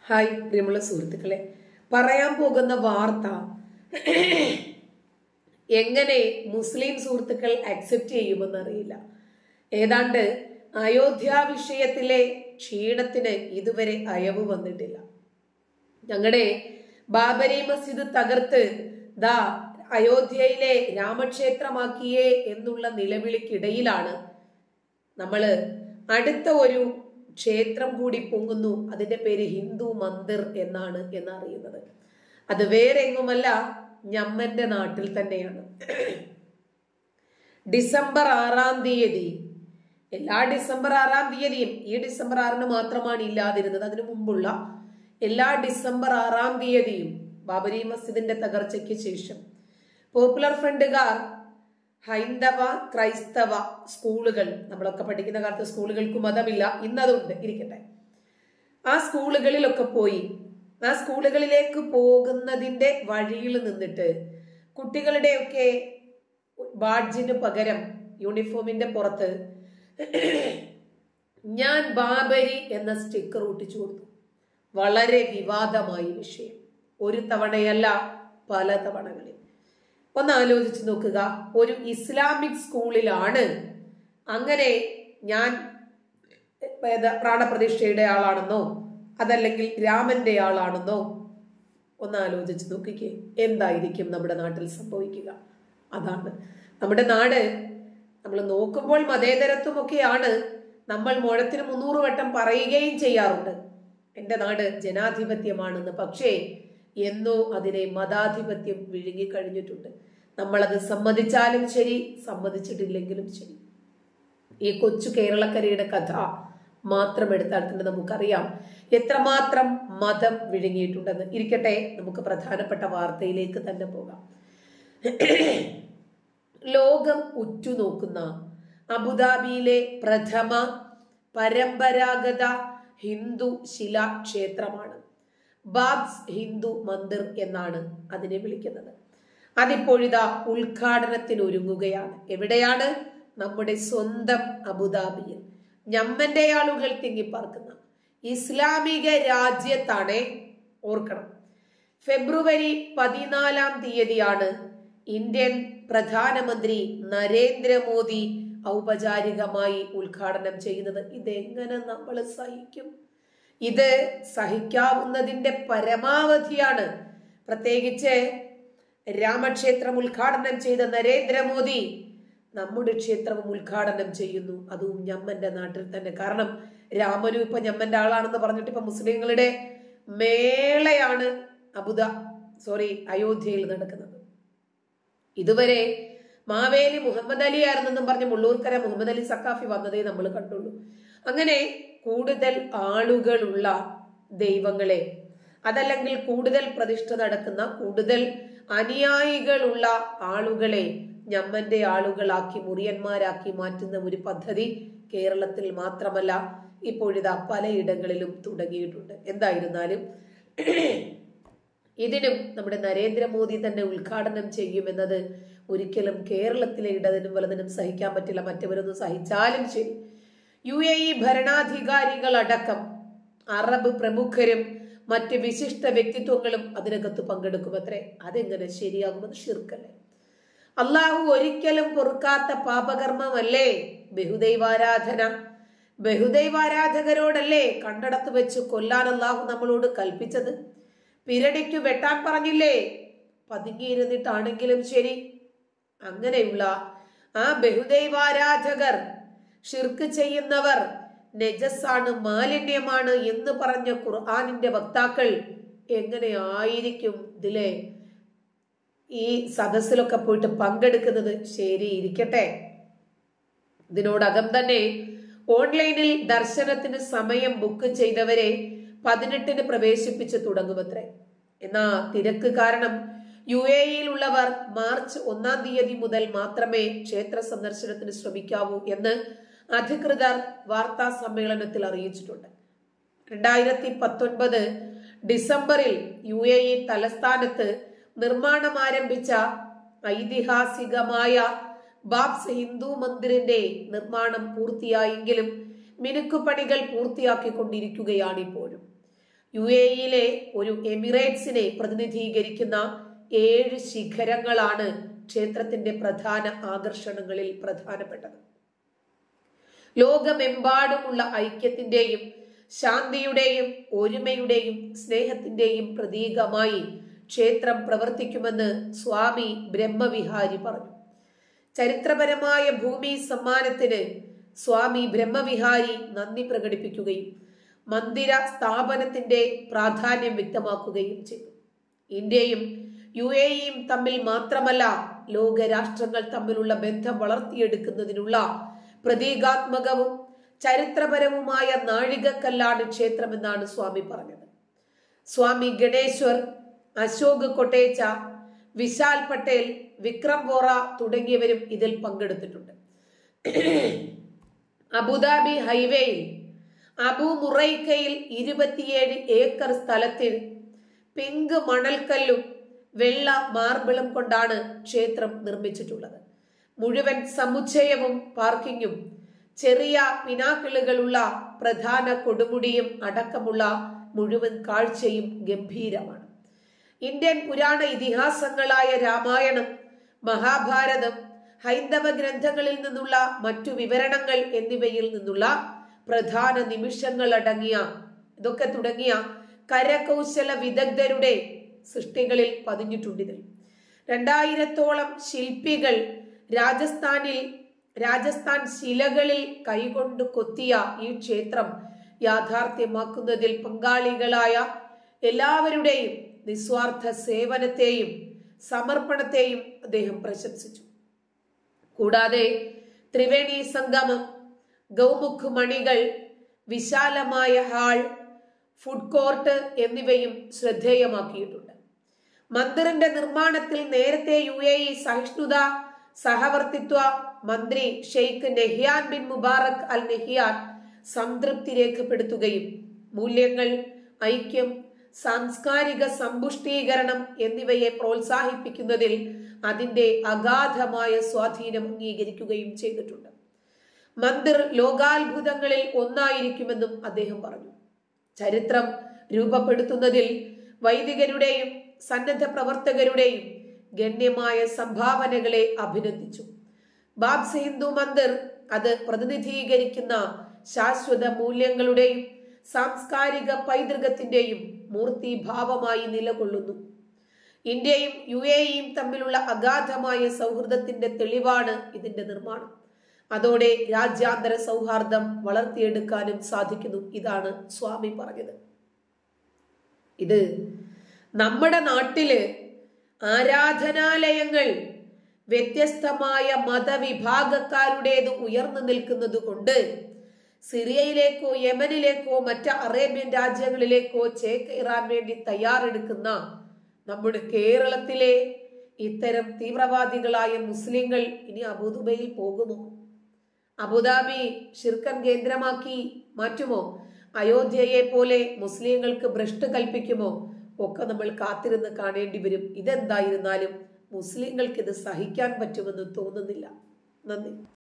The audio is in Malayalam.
ഹായ് പ്രിയമുള്ള സുഹൃത്തുക്കളെ, പറയാൻ പോകുന്ന വാർത്ത എങ്ങനെ മുസ്ലിം സുഹൃത്തുക്കൾ അക്സെപ്റ്റ് ചെയ്യുമെന്ന് അറിയില്ല. ഏതാണ്ട് അയോധ്യ വിഷയത്തിലെ ക്ഷീണത്തിന് ഇതുവരെ അയവ് വന്നിട്ടില്ല. ഞങ്ങളുടെ ബാബരി മസ്ജിദ് തകർത്ത് ദാ അയോധ്യയിലെ രാമക്ഷേത്രമാക്കിയേ എന്നുള്ള നിലവിളിക്കിടയിലാണ് നമ്മള് അടുത്ത ഒരു ക്ഷേത്രം കൂടി പൊങ്ങുന്നു. അതിന്റെ പേര് ഹിന്ദു മന്ദിർ എന്നാണ് എന്നറിയുന്നത്. അത് വേറെ എങ്ങുമല്ല, ഞമ്മന്റെ നാട്ടിൽ തന്നെയാണ്. ഡിസംബർ 6-ാം തീയതി, എല്ലാ ഡിസംബർ 6-ാം തീയതിയും ഈ ഡിസംബർ 6-ന് മാത്രമാണ് ഇല്ലാതിരുന്നത്. അതിനു മുമ്പുള്ള എല്ലാ ഡിസംബർ 6-ാം തീയതിയും ബാബരി മസ്ജിദിന്റെ തകർച്ചയ്ക്ക് ശേഷം പോപ്പുലർ ഫ്രണ്ടുകാർ ഹൈന്ദവ ക്രൈസ്തവ സ്കൂളുകൾ, നമ്മളൊക്കെ പഠിക്കുന്ന കാലത്ത് സ്കൂളുകൾക്ക് മതമില്ല, ഇന്നതുണ്ട്, ഇരിക്കട്ടെ, ആ സ്കൂളുകളിലൊക്കെ പോയി ആ സ്കൂളുകളിലേക്ക് പോകുന്നതിന്റെ വഴിയിൽ നിന്നിട്ട് കുട്ടികളുടെയൊക്കെ ബാഡ്ജിന് പകരം യൂണിഫോമിന്റെ പുറത്ത് ഞാൻ ബാബരി എന്ന സ്റ്റിക്കർ ഒട്ടിച്ചു കൊടുത്തു. വളരെ വിവാദമായി വിഷയം. ഒരു തവണയല്ല, പല തവണകളിൽ. ഒന്ന് ആലോചിച്ച് നോക്കുക, ഒരു ഇസ്ലാമിക് സ്കൂളിലാണ് അങ്ങനെ ഞാൻ പ്രാണപ്രതിഷ്ഠയുടെ ആളാണെന്നോ അതല്ലെങ്കിൽ രാമന്റെ ആളാണെന്നോ ഒന്ന് ആലോചിച്ച് നോക്കിക്കേ, എന്തായിരിക്കും നമ്മുടെ നാട്ടിൽ സംഭവിക്കുക? അതാണ് നമ്മുടെ നാട്. നമ്മൾ നോക്കുമ്പോൾ മതേതരത്വമൊക്കെയാണ്, നമ്മൾ മുഴത്തിന് 300 വട്ടം പറയുകയും ചെയ്യാറുണ്ട് എന്റെ നാട് ജനാധിപത്യമാണെന്ന്. പക്ഷേ എന്നോ അതിനെ മതാധിപത്യം വിഴുങ്ങിക്കഴിഞ്ഞിട്ടുണ്ട്. നമ്മളത് സമ്മതിച്ചാലും ശരി, സമ്മതിച്ചിട്ടില്ലെങ്കിലും ശരി. ഈ കൊച്ചു കേരളക്കരയുടെ കഥ മാത്രം എടുത്താൽ തന്നെ നമുക്കറിയാം എത്രമാത്രം മതം വിഴുങ്ങിയിട്ടുണ്ടെന്ന്. ഇരിക്കട്ടെ, നമുക്ക് പ്രധാനപ്പെട്ട വാർത്തയിലേക്ക് തന്നെ പോകാം. ലോകം ഉറ്റുനോക്കുന്ന അബുദാബിയിലെ പ്രഥമ പരമ്പരാഗത ഹിന്ദു ശിലാക്ഷേത്രമാണ് ബാബ്സ് ഹിന്ദു മന്ദിർ എന്നാണ് അതിനെ വിളിക്കുന്നത്. അതിപ്പോഴിതാ ഉദ്ഘാടനത്തിന് ഒരുങ്ങുകയാണ്. എവിടെയാണ്? നമ്മുടെ സ്വന്തം അബുദാബിയിൽ. ഞമ്മന്റെ ആളുകൾ തിങ്ങിപ്പാർക്കുന്ന ഇസ്ലാമിക രാജ്യത്താണ്. ഓർക്കണം, ഫെബ്രുവരി 14-ാം തീയതിയാണ് ഇന്ത്യൻ പ്രധാനമന്ത്രി നരേന്ദ്രമോദി ഔപചാരികമായി ഉദ്ഘാടനം ചെയ്യുന്നത്. ഇതെങ്ങനെ നമ്മൾ സഹിക്കും? ഇത് സഹിക്കാവുന്നതിന്റെ പരമാവധിയാണ്. പ്രത്യേകിച്ച് രാമക്ഷേത്രം ഉദ്ഘാടനം ചെയ്ത നരേന്ദ്രമോദി നമ്മുടെ ക്ഷേത്രവും ഉദ്ഘാടനം ചെയ്യുന്നു, അതും ഞമ്മന്റെ നാട്ടിൽ തന്നെ. കാരണം രാമനും ഇപ്പൊ ഞമ്മന്റെ ആളാണെന്ന് പറഞ്ഞിട്ട് ഇപ്പൊ മുസ്ലിങ്ങളുടെ മേളയാണ് അയോധ്യയിൽ നടക്കുന്നത്. ഇതുവരെ മാവേലി മുഹമ്മദ് അലി ആയിരുന്നെന്നും പറഞ്ഞ് മുള്ളൂർക്കര മുഹമ്മദ് അലി സക്കാഫി വന്നതേ നമ്മൾ കണ്ടുള്ളൂ. അങ്ങനെ കൂടുതൽ ആളുകളുള്ള ദൈവങ്ങളെ, അതല്ലെങ്കിൽ കൂടുതൽ പ്രതിഷ്ഠ നടക്കുന്ന, കൂടുതൽ അനുയായികളുള്ള ആളുകളെ ഞമ്മന്റെ ആളുകളാക്കി, മുറിയന്മാരാക്കി മാറ്റുന്ന ഒരു പദ്ധതി കേരളത്തിൽ മാത്രമല്ല, ഇപ്പോഴിതാ പലയിടങ്ങളിലും തുടങ്ങിയിട്ടുണ്ട്. എന്തായിരുന്നാലും ഇതിനും നമ്മുടെ നരേന്ദ്രമോദി തന്നെ ഉദ്ഘാടനം ചെയ്യുമെന്നത് ഒരിക്കലും കേരളത്തിലെ ഇടതിനും വലതിനും സഹിക്കാൻ പറ്റില്ല. മറ്റവരൊന്നും സഹിച്ചാലും ശരി. UAE ഭരണാധികാരികളടക്കം അറബ് പ്രമുഖരും മറ്റ് വിശിഷ്ട വ്യക്തിത്വങ്ങളും അതിനകത്ത് പങ്കെടുക്കുമത്രേ. അതെങ്ങനെ ശരിയാകുമെന്ന് ശിർക്കല്ലേ? അള്ളാഹു ഒരിക്കലും പൊറുക്കാത്ത പാപകർമ്മമല്ലേ ബഹുദൈവാരാധന? ബഹുദൈവാരാധകരോടല്ലേ കണ്ടടത്ത് വെച്ച് കൊല്ലാൻ അള്ളാഹു നമ്മളോട് കൽപ്പിച്ചത്? പിരടിക്കു വെട്ടാൻ പറഞ്ഞില്ലേ? പതുങ്ങിയിരുന്നിട്ടാണെങ്കിലും ശരി. അങ്ങനെയുള്ള ആ ബഹുദൈവാരാധകർ, ഷിർക്ക് ചെയ്യുന്നവർ നജസാണ്, മാലിന്യമാണ് എന്ന് പറഞ്ഞ ഖുർആനിന്റെ വക്താക്കൾ എങ്ങനെ ആയിരിക്കും ഇതിലെ ഈ സദസ്സിലൊക്കെ പോയിട്ട് പങ്കെടുക്കുന്നത്? ശരി, ഇരിക്കട്ടെ. ഇതിനോടകം തന്നെ ഓൺലൈനിൽ ദർശനത്തിന് സമയം ബുക്ക് ചെയ്തവരെ 18-ന് പ്രവേശിപ്പിച്ച് തുടങ്ങുമത്രേ. എന്നാ തിരക്ക് കാരണം UAE-യിൽ ഉള്ളവർ മാർച്ച് 1-ാം തീയതി മുതൽ മാത്രമേ ക്ഷേത്ര സന്ദർശനത്തിന് ശ്രമിക്കാവൂ എന്ന് അധികൃതർ വാർത്താ സമ്മേളനത്തിൽ അറിയിച്ചിട്ടുണ്ട്. 2019 ഡിസംബറിൽ UAE തലസ്ഥാനത്ത് നിർമ്മാണം ആരംഭിച്ച ഐതിഹാസികമായ ബാബ്സ് ഹിന്ദു മന്ദിറിന്റെ നിർമ്മാണം പൂർത്തിയായെങ്കിലും മിനുക്കുപണികൾ പൂർത്തിയാക്കിക്കൊണ്ടിരിക്കുകയാണ് ഇപ്പോഴും. UAE ഒരു എമിറേറ്റ്സിനെ പ്രതിനിധീകരിക്കുന്ന 7 ശിഖരങ്ങളാണ് ക്ഷേത്രത്തിന്റെ പ്രധാന ആകർഷണങ്ങളിൽ പ്രധാനപ്പെട്ടത്. ലോകമെമ്പാടുമുള്ള ഐക്യത്തിന്റെയും ശാന്തിയുടെയും ഒരുമയുടെയും സ്നേഹത്തിന്റെയും പ്രതീകമായി ക്ഷേത്രം പ്രവർത്തിക്കുമെന്ന് സ്വാമി ബ്രഹ്മവിഹാരി പറഞ്ഞു. ചരിത്രപരമായ ഭൂമി സമ്മാനത്തിന് സ്വാമി ബ്രഹ്മവിഹാരി നന്ദി പ്രകടിപ്പിക്കുകയും മന്ദിര സ്ഥാപനത്തിന്റെ പ്രാധാന്യം വ്യക്തമാക്കുകയും ചെയ്തു. ഇന്ത്യയും UAEയും തമ്മിൽ മാത്രമല്ല, ലോകരാഷ്ട്രങ്ങൾ തമ്മിലുള്ള ബന്ധം വളർത്തിയെടുക്കുന്നതിനുള്ള പ്രതീകാത്മകവും ചരിത്രപരവുമായ നാഴികക്കല്ലാണ് ക്ഷേത്രമെന്നാണ് സ്വാമി പറഞ്ഞത്. സ്വാമി ഗണേശ്വർ, അശോക് കൊട്ടേച്ച, വിശാൽ പട്ടേൽ, വിക്രം വോറ തുടങ്ങിയവരും ഇതിൽ പങ്കെടുത്തിട്ടുണ്ട്. അബുദാബി ഹൈവേയിൽ അബു മുറൈക്കയിൽ 27 ഏക്കർ സ്ഥലത്തിൽ പിങ്ക് മണൽക്കല്ലും വെള്ള മാർബിളും കൊണ്ടാണ് ക്ഷേത്രം നിർമ്മിച്ചിട്ടുള്ളത്. മുഴുവൻ സമുച്ചയവും പാർക്കിങ്ങും ചെറിയ പിനാക്കിളുകളുള്ള പ്രധാന കൊടുമുടിയും അടക്കമുള്ള മുഴുവൻ കാഴ്ചയും ഗംഭീരമാണ്. ഇന്ത്യൻ പുരാണ ഇതിഹാസങ്ങളായ രാമായണം, മഹാഭാരതം, ഹൈന്ദവ ഗ്രന്ഥങ്ങളിൽ നിന്നുള്ള മറ്റു വിവരണങ്ങൾ എന്നിവയിൽ നിന്നുള്ള പ്രധാന നിമിഷങ്ങൾ ഇതൊക്കെ തുടങ്ങിയ കരകൗശല വിദഗ്ധരുടെ സൃഷ്ടികളിൽ പതിഞ്ഞിട്ടുണ്ടിതിൽ. 2000-ഓളം ശില്പികൾ രാജസ്ഥാൻ ശിലകളിൽ കൈകൊണ്ട് കൊത്തിയ ഈ ക്ഷേത്രം യാഥാർത്ഥ്യമാക്കുന്നതിൽ പങ്കാളികളായ എല്ലാവരുടെയും നിസ്വാർത്ഥ സേവനത്തെയും സമർപ്പണത്തെയും അദ്ദേഹം പ്രശംസിച്ചു. കൂടാതെ ത്രിവേണി സംഗമം, ഗൗമുഖ് മണികൾ, വിശാലമായ ഹാൾ, ഫുഡ് കോർട്ട് എന്നിവയും ശ്രദ്ധേയമാക്കിയിട്ടുണ്ട്. മന്ദിറിന്റെ നിർമ്മാണത്തിൽ നേരത്തെ UAE സഹിഷ്ണുത സഹവർത്തിത്വ മന്ത്രി Sheikh Nahyan bin Mubarak Al Nahyan സംതൃപ്തി രേഖപ്പെടുത്തുകയും മൂല്യങ്ങൾ, ഐക്യം, സാംസ്കാരിക സമ്പുഷ്ടീകരണം എന്നിവയെ പ്രോത്സാഹിപ്പിക്കുന്നതിൽ അതിന്റെ അഗാധമായ സ്വാധീനം അംഗീകരിക്കുകയും ചെയ്തിട്ടുണ്ട്. മന്ദിർ ലോകാത്ഭുതങ്ങളിൽ ഒന്നായിരിക്കുമെന്നും അദ്ദേഹം പറഞ്ഞു. ചരിത്രം രൂപപ്പെടുത്തുന്നതിൽ വൈദികരുടെയും സന്നദ്ധ പ്രവർത്തകരുടെയും ഗണ്യമായ സംഭാവനകളെ അഭിനന്ദിച്ചു. ബാബ്സ് ഹിന്ദു മന്ദിർ അത് പ്രതിനിധീകരിക്കുന്ന ശാശ്വത മൂല്യങ്ങളുടെയും സാംസ്കാരിക പൈതൃകത്തിന്റെയും മൂർത്തിഭാവമായി നിലകൊള്ളുന്നു. ഇന്ത്യയും UAEയും തമ്മിലുള്ള അഗാധമായ സൗഹൃദത്തിന്റെ തെളിവാണ് ഇതിന്റെ നിർമ്മാണം. അതോടെ രാജ്യാന്തര സൗഹാർദ്ദം വളർത്തിയെടുക്കാനും സാധിക്കുന്നു. ഇതാണ് സ്വാമി പറഞ്ഞത്. ഇത് നമ്മുടെ നാട്ടില് ആരാധനാലയങ്ങൾ വ്യത്യസ്തമായ മതവിഭാഗക്കാരുടേത് ഉയർന്നു നിൽക്കുന്നത് കൊണ്ട് സിറിയയിലേക്കോ യമനിലേക്കോ മറ്റ് അറേബ്യൻ രാജ്യങ്ങളിലേക്കോ ചേക്കേറാൻ വേണ്ടി തയ്യാറെടുക്കുന്ന നമ്മുടെ കേരളത്തിലെ ഇത്തരം തീവ്രവാദികളായ മുസ്ലിങ്ങൾ ഇനി അബുദാബിയിൽ പോകുമോ? അബുദാബി ഷിർക്കൻ കേന്ദ്രമാക്കി മാറ്റുമോ? അയോധ്യയെ പോലെ മുസ്ലിങ്ങൾക്ക് ഭ്രഷ്ട് കൽപ്പിക്കുമോ? ഒക്കെ നമ്മൾ കാത്തിരുന്ന് കാണേണ്ടി വരും. ഇതെന്തായിരുന്നാലും മുസ്ലിങ്ങൾക്ക് ഇത് സഹിക്കാൻ പറ്റുമെന്ന് തോന്നുന്നില്ല. നന്ദി.